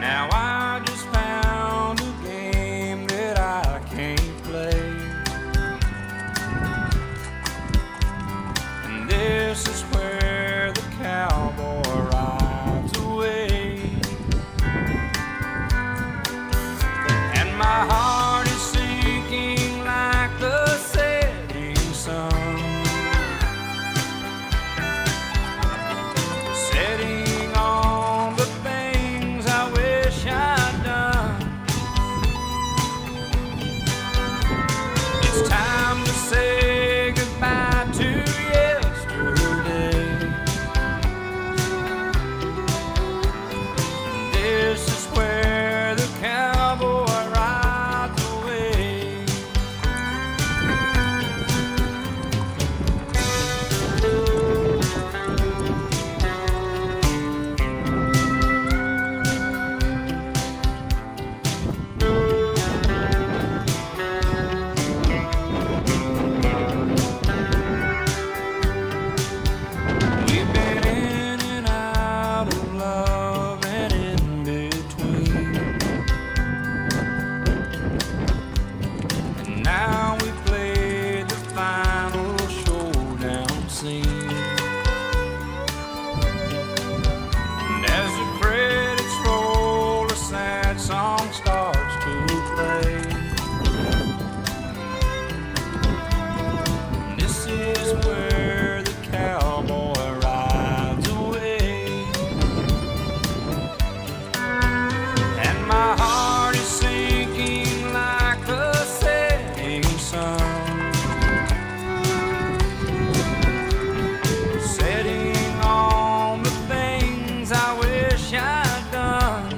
Now I just found a game that I can't play, and this is where the cowboy rides away. And my heart is sinking like the setting sun, setting on the things I wish I'd done. It's time to say goodbye to yesterday. This is where the cowboy rides away. We've been in and out of love and in between, and now we play the final showdown scene. And as the credits roll, a sad song starts to play. And this is where the cowboy rides away. And my heart is sinking like the setting sun, setting on the things I wish I'd done.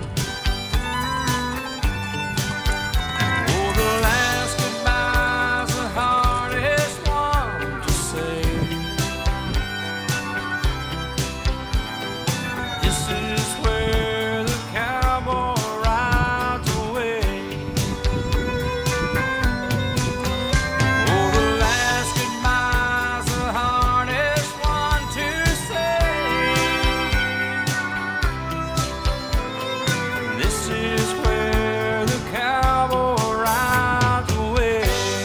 Oh, the last goodbye's the hardest one to say. This is where the cowboy rides away. Oh, the last goodbye's the hardest one to say. This is where the cowboy rides away.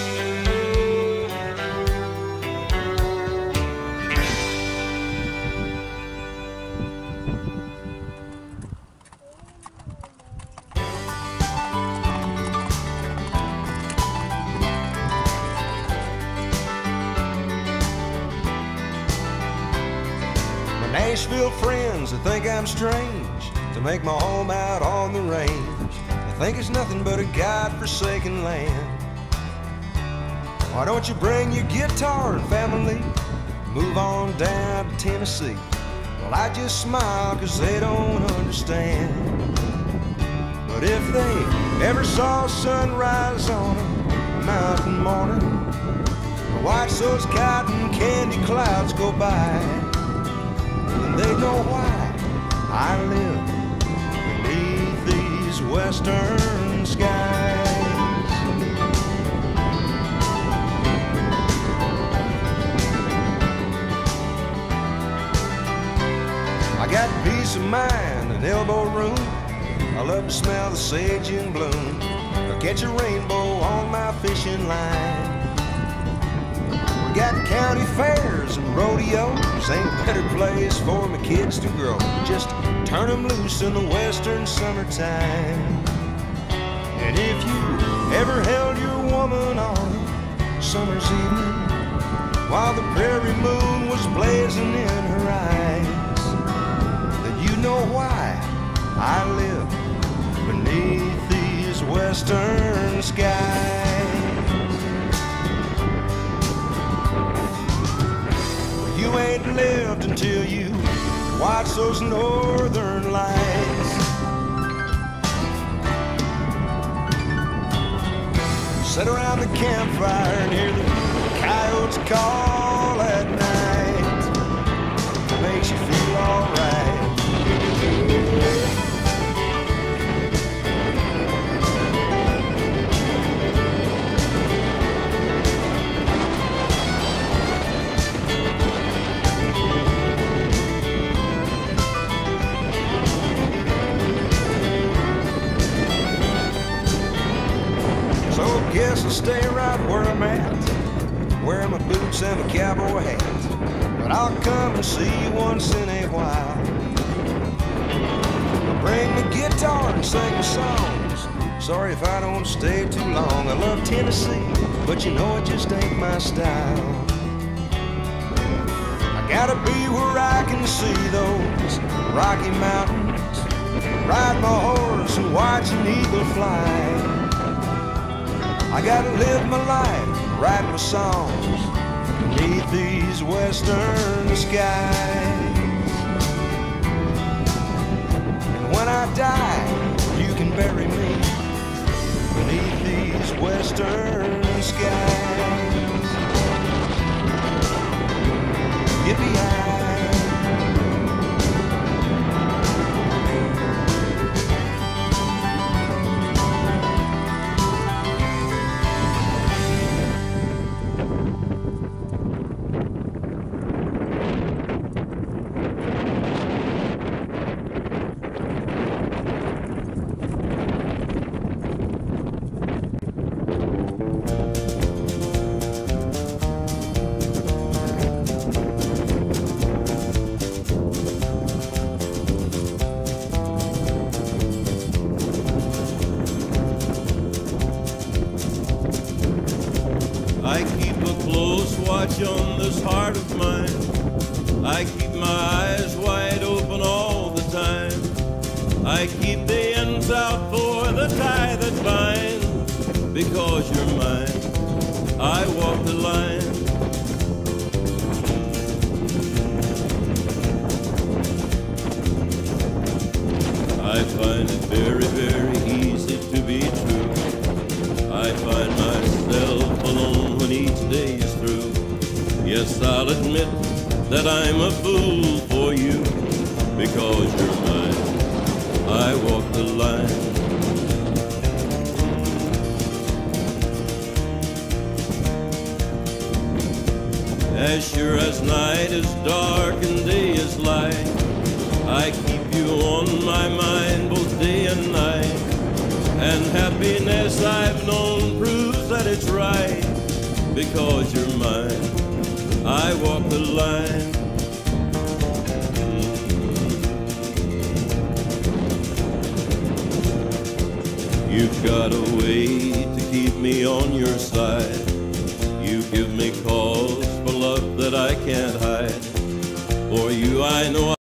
My Nashville friends, they think I'm strange to make my home out on the range. They think it's nothing but a God-forsaken land. Why don't you bring your guitar and family, move on down to Tennessee? Well, I just smile 'cause they don't understand. But if they ever saw sunrise on a mountain morning, or watch those cotton candy clouds go by, then they know why I live beneath these western skies. I got peace of mind and elbow room. I love to smell the sage in bloom, or catch a rainbow on my fishing line. We got county fairs and rodeos, ain't a better place for my kids to grow. Just turn them loose in the western summertime. And if you ever held your woman on a summer's evening while the prairie moon was blazing in her eyes, then you know why I live beneath these western skies. You ain't lived until you watch those northern lights. Sit around the campfire and hear the coyotes call at night. It makes you feel alright. boots and my cowboy hat, but I'll come and see you once in a while. I'll bring the guitar and sing the songs. Sorry if I don't stay too long. I love Tennessee, but you know it just ain't my style. I gotta be where I can see those Rocky Mountains, ride my horse and watch an eagle fly. I gotta live my life, write my songs beneath these western skies. And when I die, you can bury me beneath these western skies. Yippee-yi. I keep a close watch on this heart of mine. I keep my eyes wide open all the time. I keep the ends out for the tie that binds. Because you're mine, I walk the line. I find it very, very easy to be true. I find myself alone when each day is through. Yes, I'll admit that I'm a fool for you. Because you're mine, I walk the line. As sure as night is dark and day is light, I keep you on my mind both day and night. And happiness I've known proves that it's right. Because you're mine, I walk the line. You've got a way to keep me on your side. You give me cause for love that I can't hide. For you I know